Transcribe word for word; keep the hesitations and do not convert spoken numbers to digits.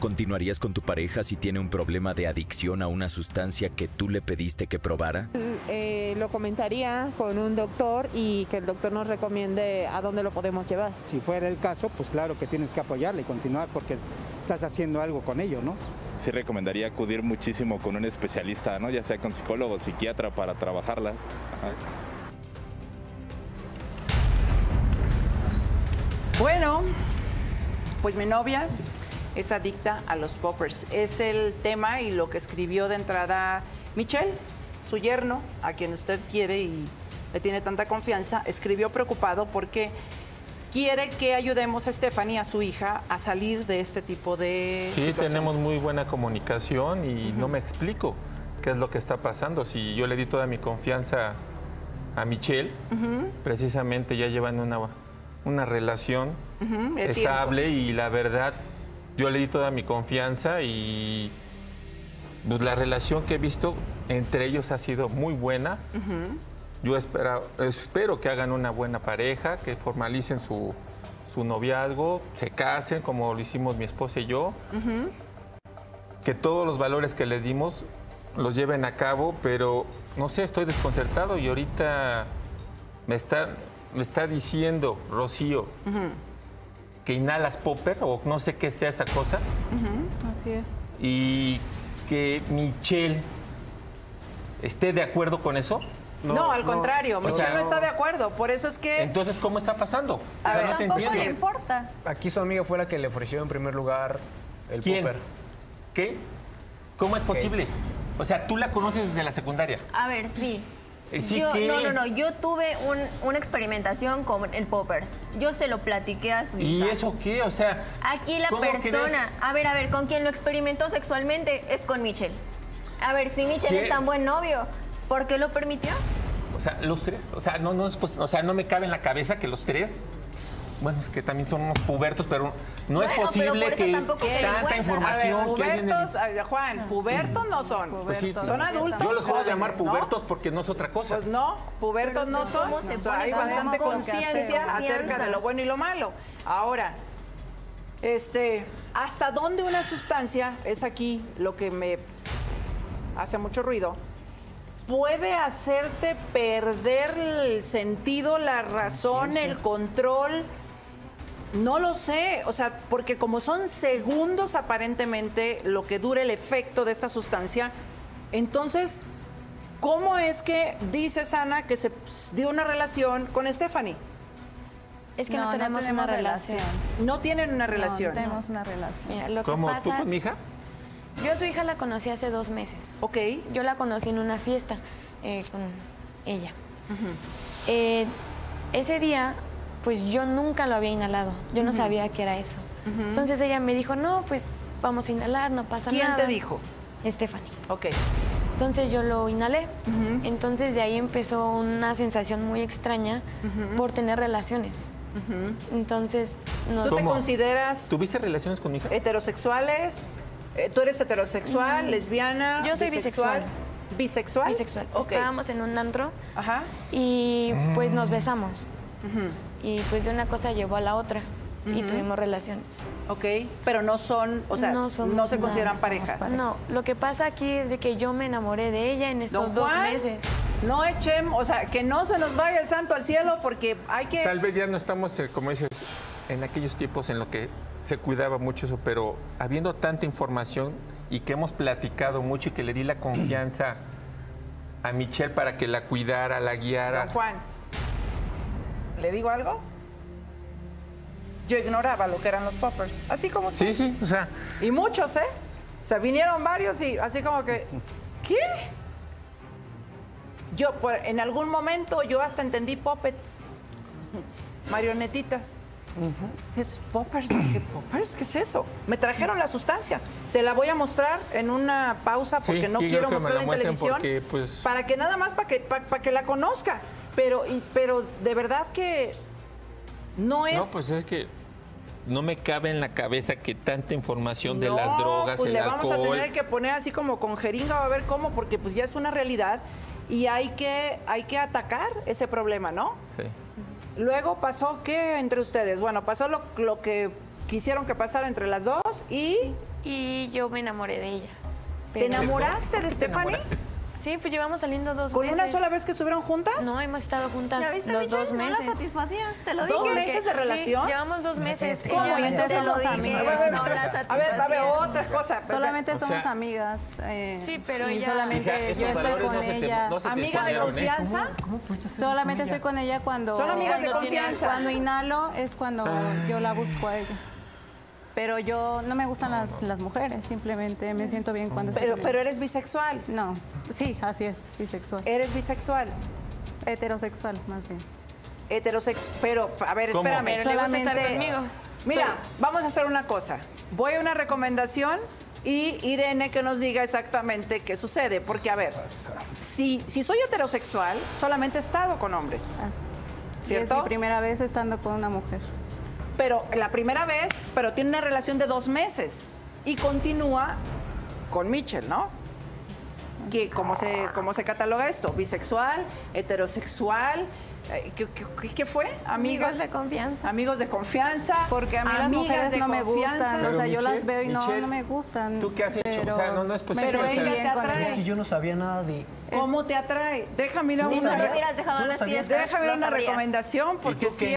¿Continuarías con tu pareja si tiene un problema de adicción a una sustancia que tú le pediste que probara? Eh, lo comentaría con un doctor y que el doctor nos recomiende a dónde lo podemos llevar. Si fuera el caso, pues claro que tienes que apoyarle y continuar porque estás haciendo algo con ello, ¿no? Sí recomendaría acudir muchísimo con un especialista, ¿no? Ya sea con psicólogo o psiquiatra para trabajarlas. Ajá. Bueno, pues mi novia es adicta a los poppers. Es el tema y lo que escribió de entrada Michelle, su yerno, a quien usted quiere y le tiene tanta confianza. Escribió preocupado porque quiere que ayudemos a Stephanie, a su hija, a salir de este tipo de Sí, situaciones. tenemos muy buena comunicación y uh-huh. no me explico qué es lo que está pasando. Si yo le di toda mi confianza a Michelle, uh-huh. precisamente ya llevan una, una relación uh-huh. estable tiempo. Y la verdad, yo le di toda mi confianza y pues, la relación que he visto entre ellos ha sido muy buena. Uh-huh. Yo espero, espero que hagan una buena pareja, que formalicen su, su noviazgo, se casen como lo hicimos mi esposa y yo. Uh-huh. Que todos los valores que les dimos los lleven a cabo, pero no sé, estoy desconcertado y ahorita me está, me está diciendo Rocío uh-huh. que inhalas popper o no sé qué sea esa cosa. Uh-huh. Así es. Y que Michelle esté de acuerdo con eso. No, no, al contrario, no, Michelle o sea, no está de acuerdo, por eso es que... Entonces, ¿cómo está pasando? A o sea, ver, no te tampoco le importa. Aquí su amiga fue la que le ofreció en primer lugar el ¿Quién? popper. ¿Qué? ¿Cómo es posible? Okay. O sea, tú la conoces desde la secundaria. A ver, sí. ¿Sí yo, que... No, no, no, yo tuve un, una experimentación con el poppers. Yo se lo platiqué a su hija. ¿Y eso qué? O sea... Aquí la persona... A ver, a ver, con quien lo experimentó sexualmente es con Michelle. A ver, si Michelle ¿Qué? es tan buen novio, ¿por qué lo permitió? O sea, los tres, o sea, no, no, es, pues, o sea, no me cabe en la cabeza que los tres, bueno, es que también son unos pubertos, pero no bueno, es posible que tanta información a ver, que pubertos, hay en... Juan, pubertos no son, pues sí, son adultos. Yo los voy a llamar ¿no? pubertos porque no es otra cosa. Pues no, pubertos no son, o sea, hay bastante conciencia acerca de lo bueno y lo malo. Ahora, este, ¿hasta dónde una sustancia, es aquí lo que me hace mucho ruido, puede hacerte perder el sentido, la razón, el control? No lo sé, o sea, porque como son segundos aparentemente lo que dura el efecto de esta sustancia, entonces, ¿cómo es que dices, Ana, que se dio una relación con Stephanie? Es que no, no tenemos, no tenemos una relación. relación. No tienen una relación. No tenemos una relación. Mira, lo ¿Cómo? que pasa... ¿Tú con mi hija? Yo a su hija la conocí hace dos meses. Ok. Yo la conocí en una fiesta eh, con ella. Uh-huh. eh, ese día, pues yo nunca lo había inhalado. Yo no uh-huh. sabía qué era eso. Uh-huh. Entonces ella me dijo, no, pues vamos a inhalar, no pasa ¿Quién nada. ¿Quién te dijo? Stephanie. Ok. Entonces yo lo inhalé. Uh-huh. Entonces de ahí empezó una sensación muy extraña uh-huh. por tener relaciones. Uh-huh. Entonces, no. ¿Tú te consideras... ¿Tuviste relaciones con mi hija? Heterosexuales. ¿Tú eres heterosexual, mm. lesbiana? Yo soy bisexual. ¿Bisexual? Bisexual. Okay. Estábamos en un antro Ajá. y pues nos besamos. Uh-huh. Y pues de una cosa llevó a la otra uh-huh. y tuvimos relaciones. Ok, pero no son, o sea, no, somos, no se consideran no pareja. pareja. No, lo que pasa aquí es de que yo me enamoré de ella en estos Don dos Juan, meses. No echen, o sea, que no se nos vaya el santo al cielo porque hay que... Tal vez ya no estamos, como dices, en aquellos tiempos en los que se cuidaba mucho eso, pero habiendo tanta información y que hemos platicado mucho y que le di la confianza a Michelle para que la cuidara, la guiara. Don Juan, ¿le digo algo? Yo ignoraba lo que eran los poppers, así como tú. Sí, sí, o sea... Y muchos, ¿eh? O sea, vinieron varios y así como que... ¿Qué? Yo, por, en algún momento, yo hasta entendí puppets, marionetitas. Uh-huh. ¿Poppers? ¿Qué poppers? ¿Qué es eso? Me trajeron la sustancia. Se la voy a mostrar en una pausa porque sí, no sí, quiero que mostrarla en televisión. Porque, pues... Para que nada más, para que, para, para que la conozca. Pero, y, pero de verdad que no es... No, pues es que no me cabe en la cabeza que tanta información de no, las drogas, pues el le alcohol... vamos a tener que poner así como con jeringa, a ver cómo, porque pues ya es una realidad y hay que, hay que atacar ese problema, ¿no? Sí. Luego pasó, ¿qué entre ustedes? Bueno, pasó lo, lo que, quisieron que pasara entre las dos y... Y yo me enamoré de ella. ¿Te enamoraste de ¿Te Stephanie? enamoraste? Sí, pues llevamos saliendo dos ¿Con meses. una sola vez que estuvieron juntas? No, hemos estado juntas ¿Ya viste, los Michelle? dos No la meses. satisfacías, te lo ¿Dos dije. meses de relación? Sí, llevamos dos meses. ¿Cómo? Ella- Y entonces te lo somos dije, amigas. no la A ver, a ver, satisfacías. otra cosa. Solamente O somos sea- amigas. eh, Sí, pero y ella- solamente Hija, esos yo estoy valores con no se te- ella. no se te ¿Amiga de enseñaron, ¿eh? confianza? Solamente estoy con ella cuando. Son amigas de cuando- confianza. Cuando inhalo es cuando yo la busco a ella. Pero yo no me gustan las, las mujeres, simplemente me siento bien cuando estoy Pero, con ella. pero eres bisexual. No, sí, así es, bisexual. Eres bisexual. Heterosexual, más bien. Heterosexual. Pero, a ver, ¿Cómo? espérame. Pero le gusta estar Solamente- conmigo. Mira, vamos a hacer una cosa. Voy a una recomendación y Irene que nos diga exactamente qué sucede. Porque, a ver, si, si soy heterosexual, solamente he estado con hombres. Así. Y ¿Cierto? es mi primera vez estando con una mujer. Pero la primera vez, pero tiene una relación de dos meses. Y continúa con Michelle, ¿no? ¿Qué, cómo, se, ¿Cómo se cataloga esto? ¿Bisexual? ¿Heterosexual? Eh, ¿Qué, qué, qué fue? ¿Amigas? Amigos de confianza. Amigos de confianza. Porque a mí las amigas mujeres de no me confianza. gustan. Pero o sea, yo Michelle, las veo y no, Michelle, no me gustan. ¿tú qué has hecho? pero O sea, no- no es me posible. Pero siento ella bien te cuando- atrae. Es que yo no sabía nada de... ¿Cómo te atrae? Déjame ir a Si una, no lo hubieras dejado ¿Tú a lo las sabías? fiestas, déjame ir a lo una sabrías. recomendación porque tú sí qué?